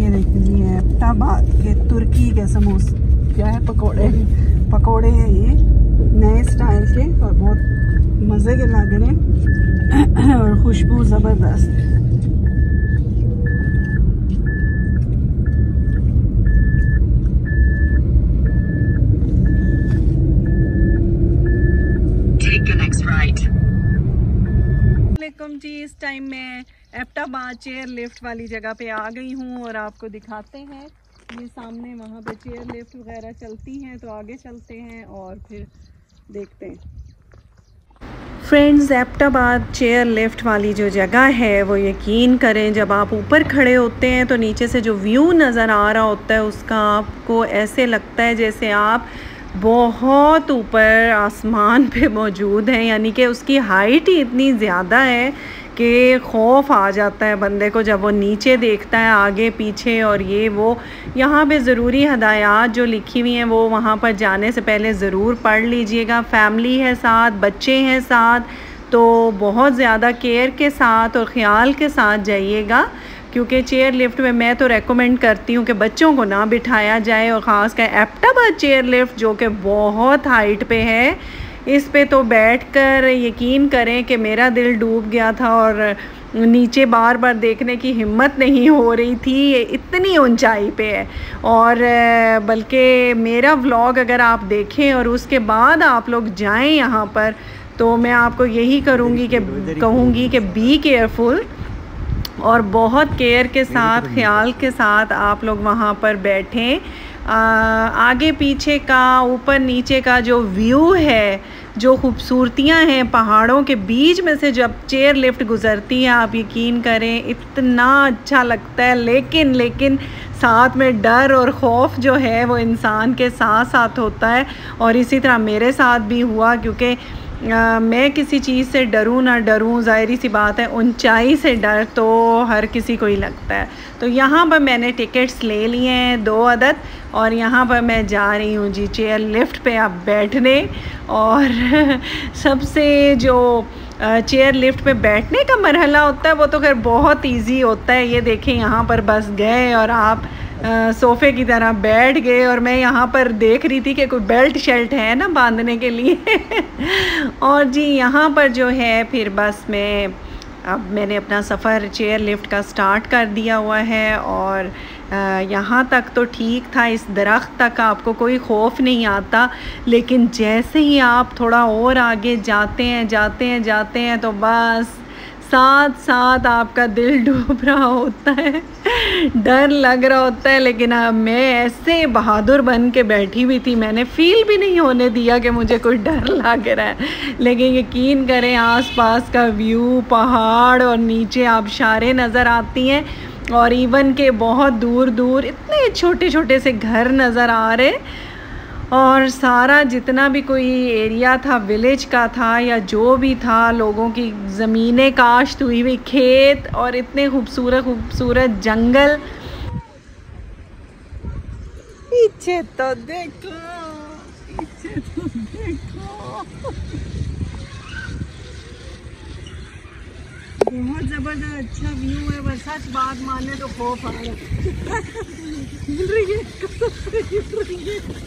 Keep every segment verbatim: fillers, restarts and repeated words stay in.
ये देखिए जी एबटाबाद के तुर्की के समोसे, क्या है, पकोड़े पकोड़े हैं ये नए स्टाइल के और बहुत मज़े के लग रहे हैं और खुशबू ज़बरदस्त। जी इस टाइम मैं एबटाबाद चेयर लिफ्ट वाली जगह पे आ गई हूँ और आपको दिखाते हैं ये सामने वहाँ पे चेयर लिफ्ट वगैरह चलती हैं, तो आगे चलते हैं और फिर देखते हैं। फ्रेंड्स, एबटाबाद चेयर लिफ्ट वाली जो जगह है वो यकीन करें जब आप ऊपर खड़े होते हैं तो नीचे से जो व्यू नज़र आ रहा होता है उसका आपको ऐसे लगता है जैसे आप बहुत ऊपर आसमान पे मौजूद हैं, यानी कि उसकी हाइट ही इतनी ज़्यादा है कि खौफ आ जाता है बंदे को जब वो नीचे देखता है आगे पीछे। और ये वो यहाँ पे ज़रूरी हदायत जो लिखी हुई हैं वो वहाँ पर जाने से पहले ज़रूर पढ़ लीजिएगा। फैमिली है साथ, बच्चे हैं साथ, तो बहुत ज़्यादा केयर के साथ और ख़्याल के साथ जाइएगा, क्योंकि चेयर लिफ्ट में मैं तो रेकमेंड करती हूँ कि बच्चों को ना बिठाया जाए। और ख़ास कर एबटाबाद चेयर लिफ्ट जो कि बहुत हाइट पे है, इस पे तो बैठकर यकीन करें कि मेरा दिल डूब गया था और नीचे बार बार देखने की हिम्मत नहीं हो रही थी, ये इतनी ऊंचाई पे है। और बल्कि मेरा व्लॉग अगर आप देखें और उसके बाद आप लोग जाएं यहाँ पर, तो मैं आपको यही करूँगी कि कहूँगी कि बी केयरफुल और बहुत केयर के साथ, ख्याल के साथ आप लोग वहाँ पर बैठें। आगे पीछे का, ऊपर नीचे का जो व्यू है, जो खूबसूरतियाँ हैं पहाड़ों के बीच में से जब चेयर लिफ्ट गुज़रती है, आप यकीन करें इतना अच्छा लगता है। लेकिन लेकिन साथ में डर और खौफ जो है वो इंसान के साथ साथ होता है, और इसी तरह मेरे साथ भी हुआ, क्योंकि आ, मैं किसी चीज़ से डरूं ना डरूं, ज़ाहिरी सी बात है ऊंचाई से डर तो हर किसी को ही लगता है। तो यहाँ पर मैंने टिकट्स ले लिए हैं दो अदद, और यहाँ पर मैं जा रही हूँ जी चेयर लिफ्ट पे आप बैठने। और सबसे जो चेयर लिफ्ट पे बैठने का मरहला होता है वो तो खैर बहुत इजी होता है। ये देखें यहाँ पर बस गए और आप आ, सोफ़े की तरह बैठ गए, और मैं यहाँ पर देख रही थी कि कोई बेल्ट शेल्ट है ना बांधने के लिए। और जी यहाँ पर जो है फिर बस मैं अब मैंने अपना सफ़र चेयर लिफ्ट का स्टार्ट कर दिया हुआ है। और यहाँ तक तो ठीक था, इस दरख्त तक आपको कोई खौफ नहीं आता, लेकिन जैसे ही आप थोड़ा और आगे जाते हैं जाते हैं जाते हैं तो बस साथ साथ आपका दिल डूब रहा होता है, डर लग रहा होता है। लेकिन मैं ऐसे बहादुर बन के बैठी हुई थी, मैंने फ़ील भी नहीं होने दिया कि मुझे कोई डर लग रहा है। लेकिन यकीन करें आसपास का व्यू, पहाड़ और नीचे आबशारें नज़र आती हैं, और इवन के बहुत दूर दूर इतने छोटे छोटे से घर नज़र आ रहे, और सारा जितना भी कोई एरिया था विलेज का था या जो भी था, लोगों की ज़मीनें काश्त हुई हुई खेत और इतने खूबसूरत खूबसूरत जंगल। पीछे तो देखो, पीछे तो देखो, बहुत ज़बरदस्त अच्छा व्यू है। बस सच बात माने तो खौफ आ रहा है। मिल रही है, मिल रही है।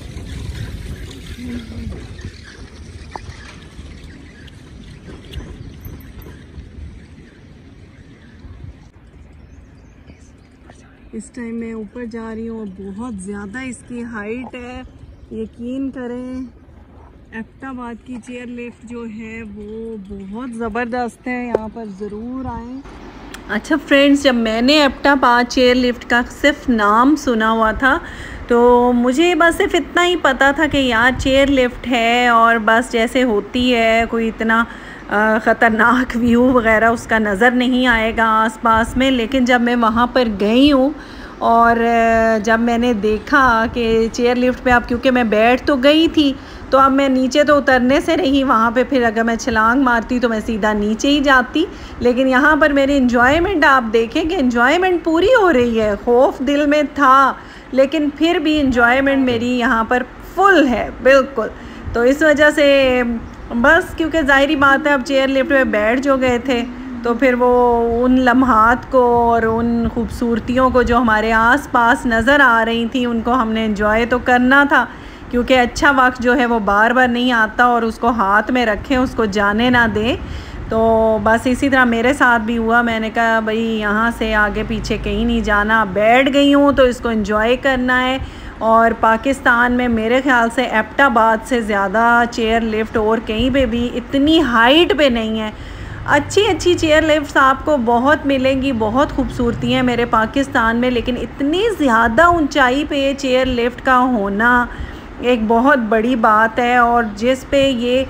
इस टाइम मैं ऊपर जा रही हूँ, बहुत ज़्यादा इसकी हाइट है। यकीन करें एबटाबाद की चेयर लिफ्ट जो है वो बहुत ज़बरदस्त है, यहाँ पर ज़रूर आएँ। अच्छा फ्रेंड्स, जब मैंने एबटाबाद चेयर लिफ्ट का सिर्फ नाम सुना हुआ था तो मुझे बस सिर्फ इतना ही पता था कि यार चेयर लिफ्ट है और बस जैसे होती है, कोई इतना ख़तरनाक व्यू वगैरह उसका नज़र नहीं आएगा आसपास में। लेकिन जब मैं वहाँ पर गई हूँ और जब मैंने देखा कि चेयर लिफ्ट पे, अब क्योंकि मैं बैठ तो गई थी तो अब मैं नीचे तो उतरने से रही, वहाँ पे फिर अगर मैं छलांग मारती तो मैं सीधा नीचे ही जाती। लेकिन यहाँ पर मेरी इन्जॉयमेंट आप देखें कि इन्जॉयमेंट पूरी हो रही है। खौफ दिल में था लेकिन फिर भी इन्जॉयमेंट मेरी यहाँ पर फुल है बिल्कुल। तो इस वजह से बस, क्योंकि ज़ाहिरी बात है अब चेयर लिफ्ट में बैठ जो गए थे तो फिर वो उन लम्हात को और उन खूबसूरतियों को जो हमारे आसपास नज़र आ रही थी उनको हमने एंजॉय तो करना था, क्योंकि अच्छा वक्त जो है वो बार बार नहीं आता और उसको हाथ में रखें, उसको जाने ना दें। तो बस इसी तरह मेरे साथ भी हुआ। मैंने कहा भाई यहाँ से आगे पीछे कहीं नहीं जाना, बैठ गई हूँ तो इसको एंजॉय करना है। और पाकिस्तान में मेरे ख़्याल से एबटाबाद से ज़्यादा चेयर लिफ्ट और कहीं पे भी इतनी हाइट पे नहीं है। अच्छी अच्छी चेयर लिफ्ट्स आपको बहुत मिलेंगी, बहुत खूबसूरती हैं मेरे पाकिस्तान में, लेकिन इतनी ज़्यादा ऊंचाई पे चेयर लिफ्ट का होना एक बहुत बड़ी बात है। और जिस पे ये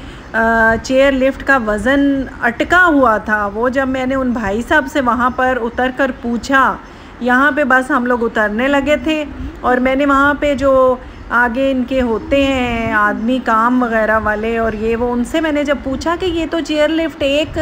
चेयर लिफ्ट का वज़न अटका हुआ था, वो जब मैंने उन भाई साहब से वहाँ पर उतर कर पूछा, यहाँ पे बस हम लोग उतरने लगे थे और मैंने वहाँ पे जो आगे इनके होते हैं आदमी काम वगैरह वाले और ये वो, उनसे मैंने जब पूछा कि ये तो चेयर लिफ्ट एक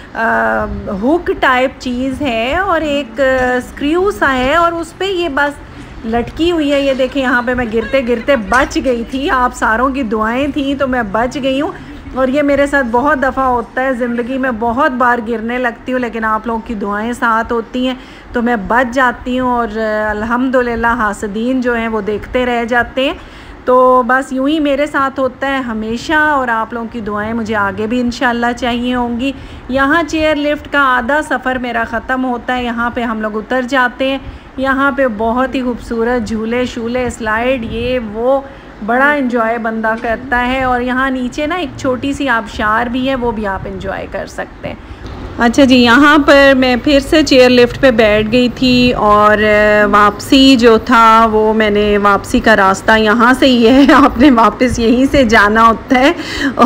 आ, हुक टाइप चीज़ है और एक स्क्रू सा है और उस पर ये बस लटकी हुई है। ये देखें यहाँ पे मैं गिरते गिरते बच गई थी, आप सारों की दुआएं थी तो मैं बच गई हूँ। और ये मेरे साथ बहुत दफ़ा होता है ज़िंदगी में, बहुत बार गिरने लगती हूँ, लेकिन आप लोगों की दुआएं साथ होती हैं तो मैं बच जाती हूँ और अल्हम्दुलिल्लाह हासदीन जो हैं वो देखते रह जाते हैं। तो बस यूं ही मेरे साथ होता है हमेशा और आप लोगों की दुआएं मुझे आगे भी इंशाल्लाह चाहिए होंगी। यहाँ चेयर लिफ्ट का आधा सफ़र मेरा ख़त्म होता है, यहाँ पे हम लोग उतर जाते हैं। यहाँ पे बहुत ही खूबसूरत झूले शूले स्लाइड ये वो बड़ा इन्जॉय बंदा करता है। और यहाँ नीचे ना एक छोटी सी आबशार भी है, वो भी आप इन्जॉय कर सकते हैं। अच्छा जी, यहाँ पर मैं फिर से चेयर लिफ्ट पे बैठ गई थी और वापसी जो था वो मैंने वापसी का रास्ता यहाँ से ही है, आपने वापस यहीं से जाना होता है।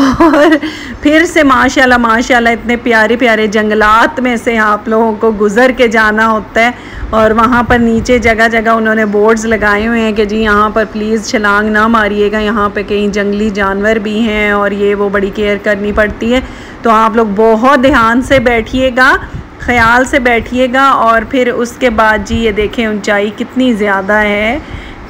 और फिर से माशाल्लाह माशाल्लाह इतने प्यारे प्यारे जंगलात में से आप लोगों को गुज़र के जाना होता है। और वहाँ पर नीचे जगह जगह उन्होंने बोर्ड्स लगाए हुए हैं कि जी यहाँ पर प्लीज़ छलांग ना मारिएगा, यहाँ पे कहीं जंगली जानवर भी हैं और ये वो बड़ी केयर करनी पड़ती है। तो आप लोग बहुत ध्यान से बैठिएगा, ख्याल से बैठिएगा। और फिर उसके बाद जी ये देखें ऊंचाई कितनी ज़्यादा है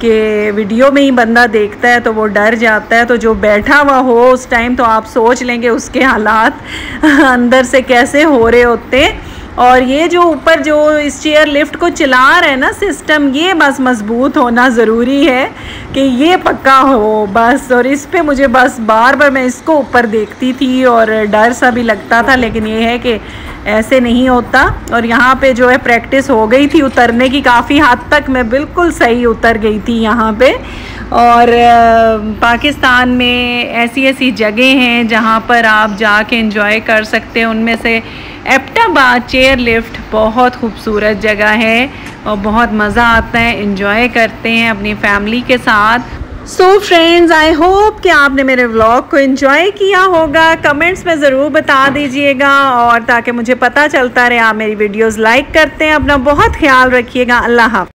कि वीडियो में ही बंदा देखता है तो वो डर जाता है, तो जो बैठा हुआ हो उस टाइम तो आप सोच लेंगे उसके हालात अंदर से कैसे हो रहे होते हैं। और ये जो ऊपर जो इस चेयर लिफ्ट को चला रहे हैं ना सिस्टम, ये बस मजबूत होना ज़रूरी है कि ये पक्का हो बस। और इस पे मुझे बस बार बार मैं इसको ऊपर देखती थी और डर सा भी लगता था, लेकिन ये है कि ऐसे नहीं होता। और यहाँ पे जो है प्रैक्टिस हो गई थी उतरने की, काफ़ी हद तक मैं बिल्कुल सही उतर गई थी यहाँ पे। और पाकिस्तान में ऐसी ऐसी जगह हैं जहाँ पर आप जाके एंजॉय कर सकते हैं, उनमें से एबटाबाद चेयर लिफ्ट बहुत खूबसूरत जगह है और बहुत मज़ा आता है, एंजॉय करते हैं अपनी फैमिली के साथ। सो फ्रेंड्स, आई होप कि आपने मेरे व्लॉग को एंजॉय किया होगा। कमेंट्स में ज़रूर बता दीजिएगा और ताकि मुझे पता चलता रहे आप मेरी वीडियोस लाइक करते हैं। अपना बहुत ख्याल रखिएगा। अल्लाह हाफ़िज़।